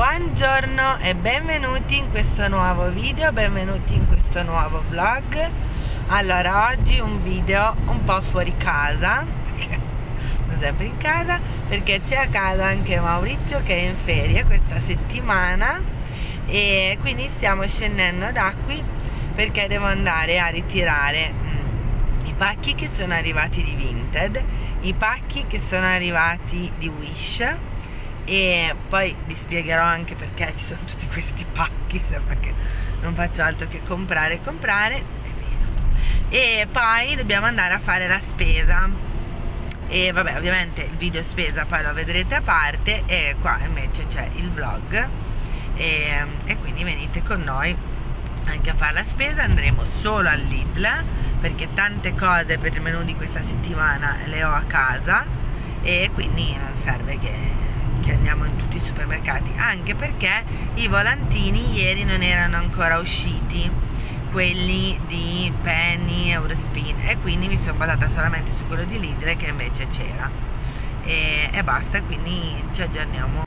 Buongiorno e benvenuti in questo nuovo video, benvenuti in questo nuovo vlog. Allora, oggi un video un po' fuori casa, perché sono sempre in casa, perché c'è a casa anche Maurizio che è in ferie questa settimana e quindi stiamo scendendo da qui perché devo andare a ritirare i pacchi che sono arrivati di Vinted, i pacchi che sono arrivati di Wish, e poi vi spiegherò anche perché ci sono tutti questi pacchi, sembra che non faccio altro che comprare, è vero. E poi dobbiamo andare a fare la spesa e vabbè, ovviamente il video spesa poi lo vedrete a parte, e qua invece c'è il vlog e quindi venite con noi anche a fare la spesa. Andremo solo al Lidl perché tante cose per il menù di questa settimana le ho a casa e quindi non serve che andiamo in tutti i supermercati, anche perché i volantini ieri non erano ancora usciti, quelli di Penny, Eurospin, e quindi mi sono basata solamente su quello di Lidl che invece c'era e basta, quindi ci aggiorniamo.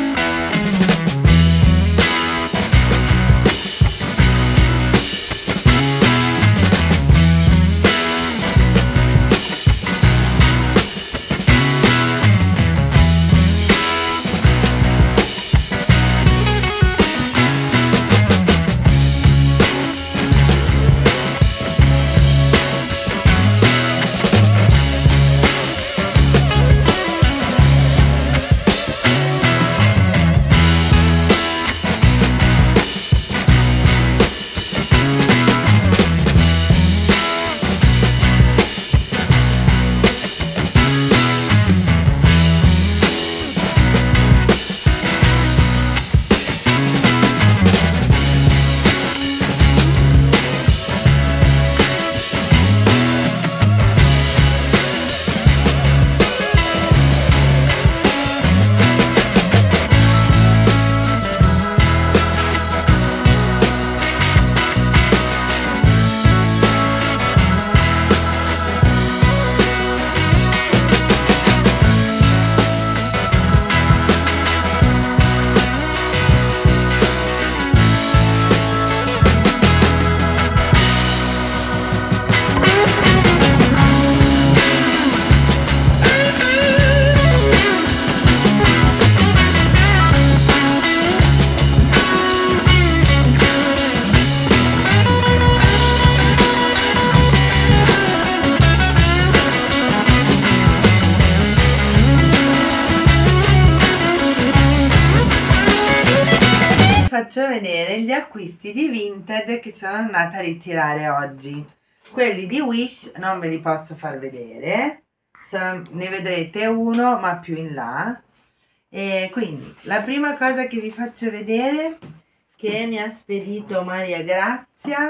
Faccio vedere gli acquisti di Vinted che sono andata a ritirare oggi. Quelli di Wish non ve li posso far vedere, ne vedrete uno ma più in là. E quindi la prima cosa che vi faccio vedere che mi ha spedito Maria Grazia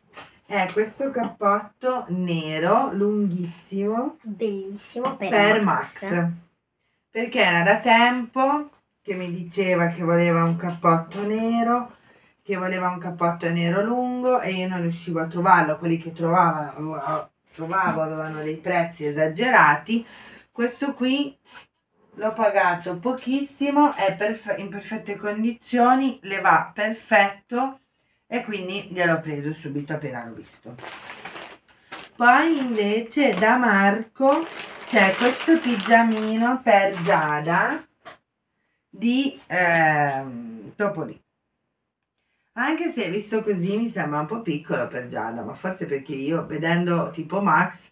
è questo cappotto nero lunghissimo, bellissimo, per Max, perché era da tempo che mi diceva che voleva un cappotto nero, che voleva un cappotto nero lungo, e io non riuscivo a trovarlo. Quelli che trovavo avevano dei prezzi esagerati. Questo qui l'ho pagato pochissimo, è in perfette condizioni, le va perfetto e quindi gliel'ho preso subito appena l'ho visto. Poi invece da Marco c'è questo pigiamino per Giada di Topolino, anche se visto così mi sembra un po' piccolo per Giada, ma forse perché io vedendo tipo Max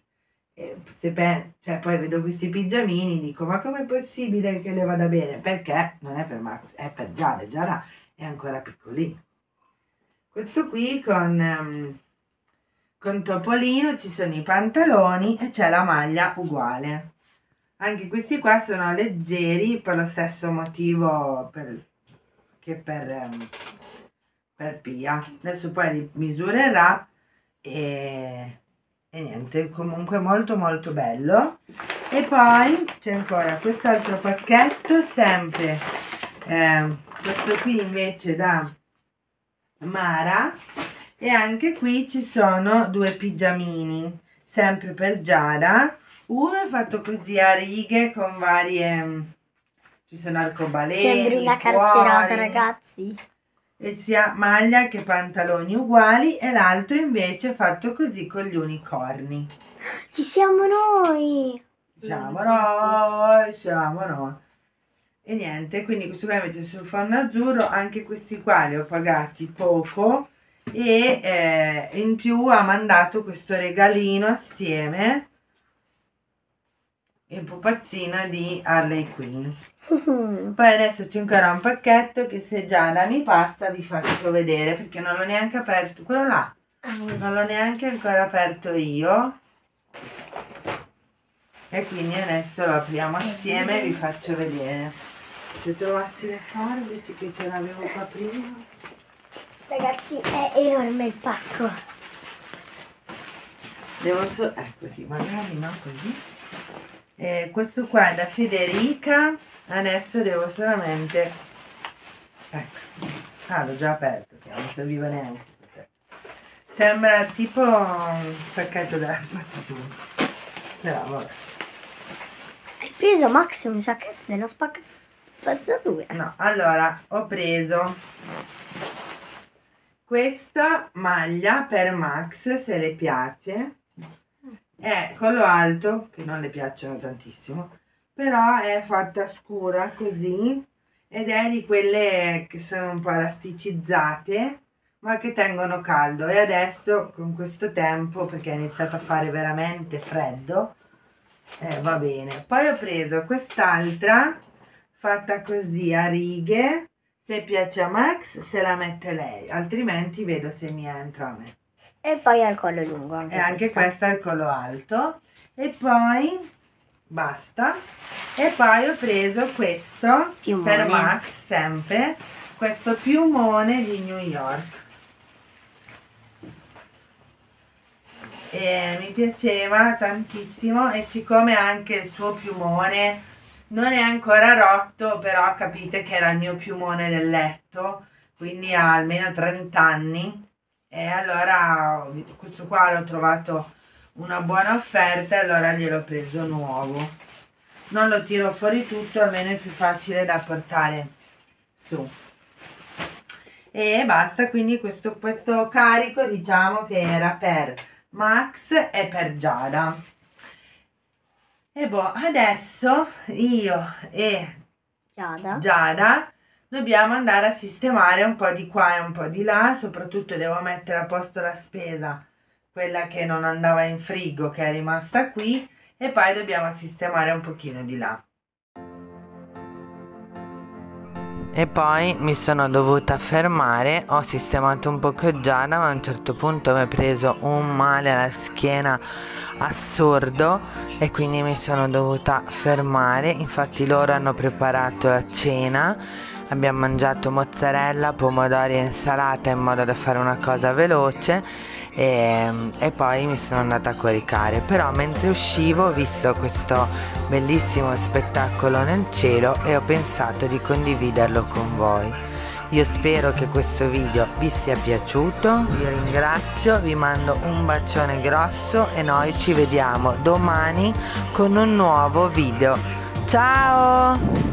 cioè poi vedo questi pigiamini dico ma com'è possibile che le vada bene, perché non è per Max, è per Giada. Giada è ancora piccolino. Questo qui con Topolino, ci sono i pantaloni e c'è la maglia uguale. Anche questi qua sono leggeri per lo stesso motivo che per Pia. Adesso poi li misurerà e niente, comunque molto molto bello. E poi c'è ancora quest'altro pacchetto, sempre questo qui invece da Mara, e anche qui ci sono due pigiamini sempre per Giada. Uno è fatto così a righe con varie ci sono arcobaleni, sembri una carcerata, cuori, ragazzi. e sia maglia che pantaloni uguali, e l'altro invece è fatto così con gli unicorni. Ci siamo noi! Siamo noi, siamo noi. E niente, quindi questo qua invece sul fondo azzurro, anche questi qua li ho pagati poco, e in più ha mandato questo regalino assieme, il pupazzino di Harley Quinn. Poi adesso c'è ancora un pacchetto che, se Giada mi passa, vi faccio vedere, perché non l'ho neanche aperto, quello là non l'ho neanche ancora aperto io, e quindi adesso lo apriamo assieme e vi faccio vedere. Se trovassi le forbici, che ce l'avevo qua prima. Ragazzi, è enorme il pacco. Devo ecco, sì, magari no, così. Questo qua è da Federica. Adesso devo solamente, ecco, l'ho già aperto, che non serviva neanche. Sembra tipo un sacchetto della spazzatura, però vabbè. Hai preso Max un sacchetto della spazzatura? No, allora ho preso questa maglia per Max, se le piace. È collo alto, che non le piacciono tantissimo, però è fatta scura così, ed è di quelle che sono un po' elasticizzate ma che tengono caldo. E adesso con questo tempo, perché è iniziato a fare veramente freddo, va bene. Poi ho preso quest'altra fatta così a righe, se piace a Max se la mette lei, altrimenti vedo se mi entra a me. E poi al collo lungo anche E anche questa è il collo alto. E poi basta. E poi ho preso questo piumone per Max, sempre questo piumone di New York, e mi piaceva tantissimo, e siccome anche il suo piumone non è ancora rotto, però capite che era il mio piumone del letto, quindi ha almeno 30 anni, e allora questo qua l'ho trovato una buona offerta, allora gliel'ho preso nuovo. Non lo tiro fuori tutto, almeno è più facile da portare su. E basta, quindi questo carico diciamo che era per Max e per Giada. E boh, adesso io e Giada dobbiamo andare a sistemare un po' di qua e un po' di là, soprattutto devo mettere a posto la spesa, quella che non andava in frigo, che è rimasta qui, e poi dobbiamo sistemare un pochino di là. E poi mi sono dovuta fermare, ho sistemato un po' con Giada, ma a un certo punto mi è preso un male alla schiena assurdo e quindi mi sono dovuta fermare. Infatti loro hanno preparato la cena, abbiamo mangiato mozzarella, pomodori e insalata in modo da fare una cosa veloce, e poi mi sono andata a coricare. Però mentre uscivo ho visto questo bellissimo spettacolo nel cielo e ho pensato di condividerlo con voi. Io spero che questo video vi sia piaciuto, vi ringrazio, vi mando un bacione grosso e noi ci vediamo domani con un nuovo video. Ciao!